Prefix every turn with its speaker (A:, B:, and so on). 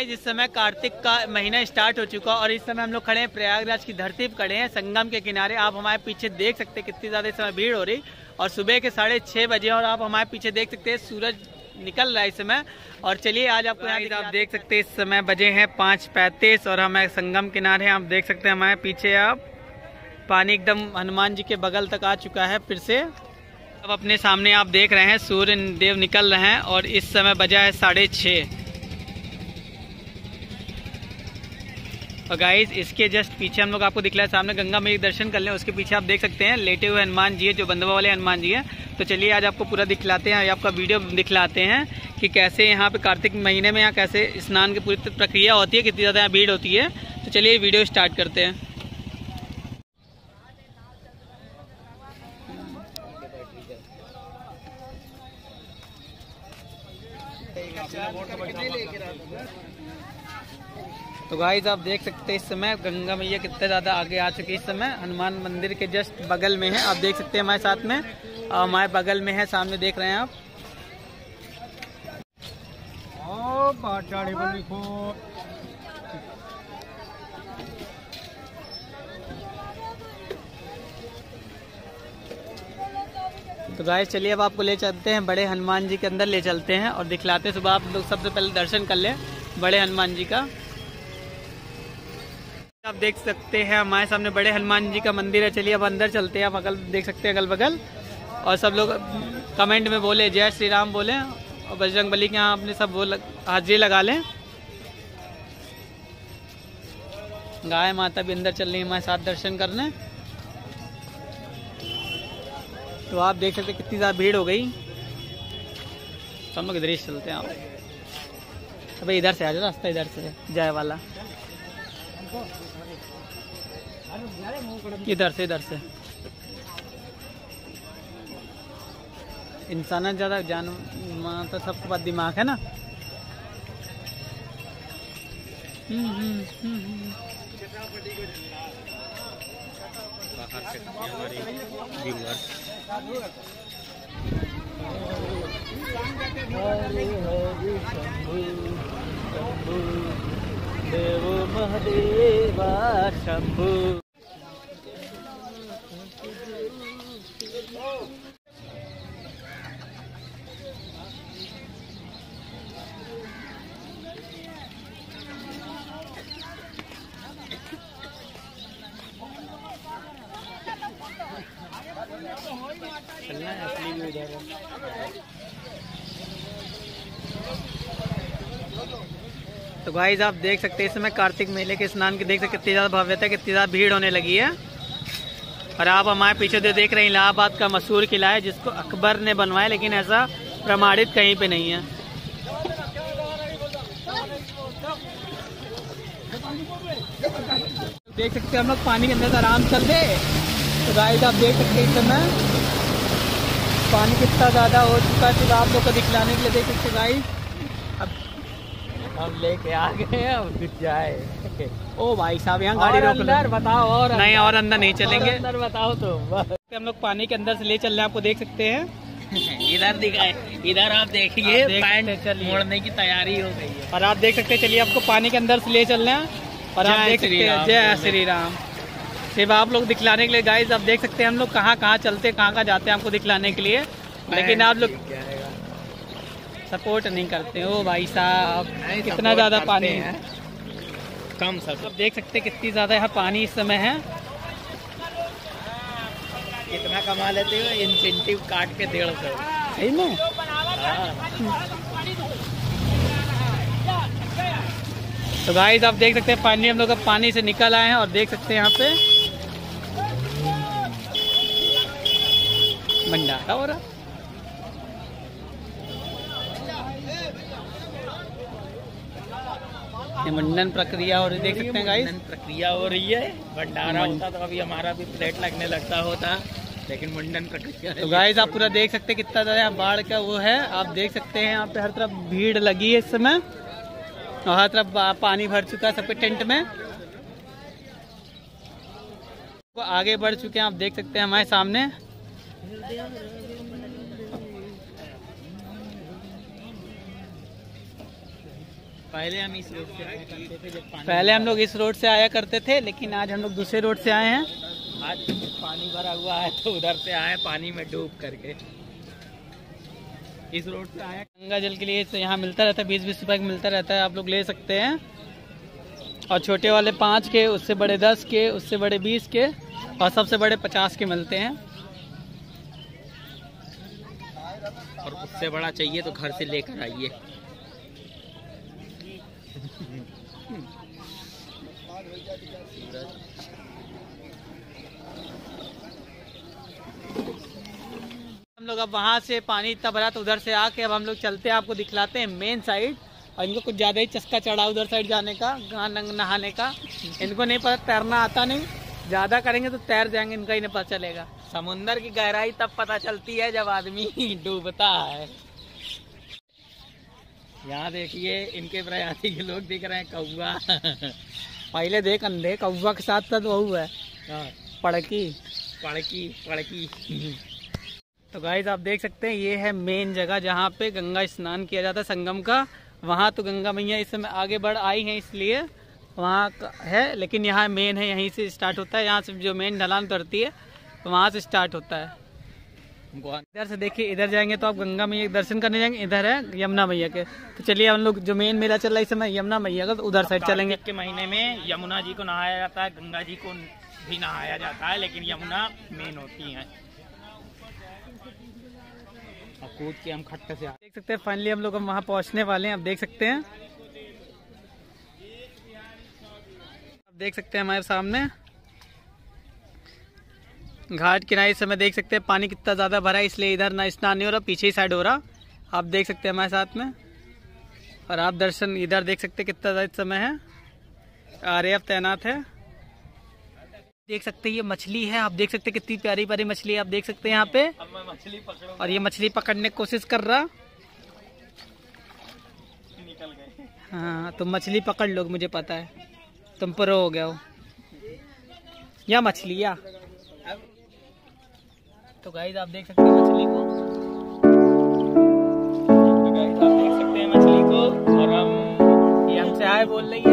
A: Guys इस समय कार्तिक का महीना स्टार्ट हो चुका और इस समय हम लोग खड़े हैं प्रयागराज की धरती पर खड़े हैं, संगम के किनारे। आप हमारे पीछे देख सकते हैं कितनी ज्यादा इस समय भीड़ हो रही और सुबह के 6:30 बजे और आप हमारे पीछे देख सकते हैं सूरज निकल रहा है इस समय। और चलिए आज आपको यहाँ आप देख सकते हैं इस समय बजे हैं 5:35 और हमारे संगम किनारे आप देख सकते हैं हमारे पीछे आप पानी एकदम हनुमान जी के बगल तक आ चुका है फिर से। अब अपने सामने आप देख रहे हैं सूर्य देव निकल रहे हैं और इस समय बजा है 6:30। और गाइस इसके जस्ट पीछे हम लोग आपको दिख रहा है सामने गंगा में दर्शन कर लें, उसके पीछे आप देख सकते हैं लेटे हुए हनुमान जी है जो बंधवा वाले हनुमान जी हैं। तो चलिए आज आपको पूरा दिखलाते हैं, आपका वीडियो दिखलाते हैं कि कैसे यहाँ पे कार्तिक महीने में यहाँ कैसे स्नान की पूरी प्रक्रिया होती है, कितनी ज़्यादा यहाँ भीड़ होती है। तो चलिए वीडियो स्टार्ट करते हैं। तो गाइस आप देख सकते हैं इस समय गंगा मैया कितने ज़्यादा आगे आ चुकी है। इस समय हनुमान मंदिर के जस्ट बगल में है, आप देख सकते हैं हमारे साथ में, हमारे बगल में है, सामने देख रहे हैं आप। तो गाइस चलिए अब आपको ले चलते हैं बड़े हनुमान जी के अंदर ले चलते हैं और दिखलाते हैं। सुबह आप लोग सबसे पहले दर्शन कर लें बड़े हनुमान जी का। आप देख सकते हैं हमारे सामने बड़े हनुमान जी का मंदिर है। चलिए अब अंदर चलते हैं। आप अगल देख सकते हैं अगल बगल और सब लोग कमेंट में बोले जय श्री राम बोले और बजरंगबली के यहाँ अपने सब वो हाजिरी लगा लें। गाय माता भी अंदर चल रही है हमारे साथ दर्शन करने। तो आप देख सकते हैं कितनी ज़्यादा भीड़ हो गई। तो हम लोग इधर ही चलते हैं। आप भाई इधर से आ जाओ, रास्ता इधर से जय वाला, इधर से इंसान ज्यादा जान तो सबके पास दिमाग है ना। देव महादेवा शंभु। चलना है असली भी उधर है। तो गाइस आप देख सकते हैं इस समय कार्तिक मेले के स्नान की देख सकते कितनी ज़्यादा भव्यता, कितनी ज़्यादा भीड़ होने लगी है। और आप हमारे पीछे जो देख रहे हैं इलाहाबाद का मशहूर किला है जिसको अकबर ने बनवाया, लेकिन ऐसा प्रमाणित कहीं पे नहीं है। देख सकते हैं हम लोग पानी के अंदर आराम चल रहे। तो गाइस आप देख सकते हैं इस समय पानी कितना ज़्यादा हो चुका है। तो आप लोग को दिखलाने के लिए देख सकते गाइस अब हम लेके आ गए, अब कुछ जाए। ओ भाई साहब यहाँ गाड़ी रोक लो। बताओ और नहीं और अंदर नहीं चलेंगे, अंदर बताओ। तो हम लोग पानी के अंदर से ले चल रहे हैं, आपको देख सकते हैं।
B: इधर दिखाए, इधर आप देखिए पैंट मोड़ने की तैयारी हो गई है।
A: और आप देख सकते हैं चलिए आपको पानी के अंदर से ले चल रहे हैं और आप देख सकते हैं जय श्री राम। सिर्फ आप लोग दिखलाने के लिए गाइस आप देख सकते हैं हम लोग कहाँ कहाँ चलते हैं, कहाँ कहाँ जाते हैं आपको दिखलाने के लिए, लेकिन आप लोग सपोर्ट नहीं करते। ओ भाई साहब कितना ज़्यादा पानी है,
B: कम सब
A: आप देख सकते हैं कितनी ज़्यादा यहाँ पानी इस समय है।
B: कितना कमा लेते हो इंसेंटिव काट के 150
A: सही में। तो गाइस आप देख सकते हैं पानी हम लोग अब पानी से निकल आए हैं और देख सकते हैं यहाँ पे भंडारा हो रहा। ये मुंडन प्रक्रिया हो रही देख सकते हैं गाइस,
B: प्रक्रिया हो रही है। भंडारा होता तो अभी हमारा भी प्लेट लगने लगता होता, लेकिन मुंडन प्रक्रिया।
A: तो गाइस आप पूरा देख सकते हैं कितना ज़्यादा यहाँ बाढ़ का वो है। आप देख सकते हैं यहाँ पे हर तरफ भीड़ लगी है इस समय और हर तरफ पानी भर चुका है सबके टेंट में। आगे बढ़ चुके हैं, आप देख सकते हैं हमारे सामने।
B: पहले हम इस रोड से आया करते थे जब पानी,
A: पहले हम लोग इस रोड से आया करते थे, लेकिन आज हम लोग दूसरे रोड से आए हैं।
B: आज पानी भरा हुआ है तो उधर से आए पानी में डूब करके। इस रोड से आया।
A: गंगा जल के लिए तो यहाँ मिलता रहता है, 20-20 रुपए का मिलता रहता है, आप लोग ले सकते हैं। और छोटे वाले 5 के, उससे बड़े 10 के, उससे बड़े 20 के और सबसे बड़े 50 के मिलते हैं।
B: और उससे बड़ा चाहिए तो घर से लेकर आइए।
A: हम लोग अब वहाँ से पानी इतना भरा तो उधर से आके अब हम लोग चलते हैं, आपको दिखलाते हैं मेन साइड। और इनको कुछ ज़्यादा ही चस्का चढ़ा उधर साइड जाने का, नहाने का। इनको नहीं पता, तैरना आता नहीं, ज़्यादा करेंगे तो तैर जाएंगे, इनका ही नहीं पता चलेगा।
B: समुंदर की गहराई तब पता चलती है जब आदमी डूबता है। यहाँ देखिए इनके प्रजाति के लोग दिख रहे हैं, कौवा।
A: पहले देख अंधे, कौवा के साथ साथ वही है पड़की
B: पड़की पड़की।
A: तो गाइस आप देख सकते हैं ये है मेन जगह जहाँ पे गंगा स्नान किया जाता है संगम का। वहाँ तो गंगा मैया इस समय आगे बढ़ आई हैं इसलिए वहाँ है, लेकिन यहाँ मेन है, यहीं से स्टार्ट होता है। यहाँ से जो मेन ढलान उतरती है वहाँ से स्टार्ट होता है। इधर से देखिए, इधर जाएंगे तो आप गंगा मैया के दर्शन करने जाएंगे, इधर है यमुना मैया के। तो चलिए हम लोग, जो मेन मेला चल रहा है इस समय यमुना मैया का, तो उधर साइड चलेंगे।
B: के महीने में यमुना जी को नहाया जाता है, गंगा जी को भी नहाया जाता है, लेकिन यमुना मेन होती है। और कूद के हम खट्टे से
A: देख सकते हैं फाइनली हम लोग वहाँ पहुँचने वाले हैं। आप देख सकते हैं, आप देख सकते हैं हमारे सामने घाट किनारे इस समय देख सकते हैं पानी कितना ज़्यादा भरा है, इसलिए इधर ना स्नान नहीं हो रहा, पीछे ही साइड हो रहा। आप देख सकते हैं हमारे साथ में। और आप दर्शन इधर देख सकते हैं कितना ज़्यादा समय है, आरएएफ तैनात है। देख सकते हैं ये मछली है, आप देख सकते हैं कितनी प्यारी प्यारी मछली है, आप देख सकते हैं यहाँ पे।
B: मछली पकड़ो।
A: और ये मछली पकड़ने की कोशिश कर रहा।
B: निकल गए।
A: हाँ तो मछली पकड़ लो, मुझे पता है तुम प्रो हो गया हो या मछली या। तो गाइस आप देख सकते हैं मछली को, तो गाइस आप देख सकते हैं मछली को। और हम ये हमसे आए बोल रही है